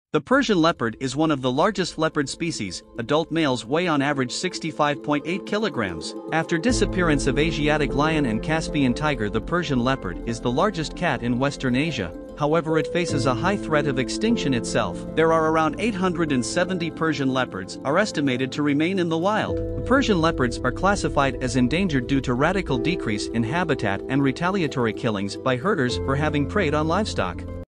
The Persian leopard is one of the largest leopard species. Adult males weigh on average 65.8 kilograms. After disappearance of Asiatic lion and Caspian tiger, the Persian leopard is the largest cat in Western Asia. However, it faces a high threat of extinction itself. There are around 870 Persian leopards are estimated to remain in the wild. The Persian leopards are classified as endangered due to radical decrease in habitat and retaliatory killings by herders for having preyed on livestock.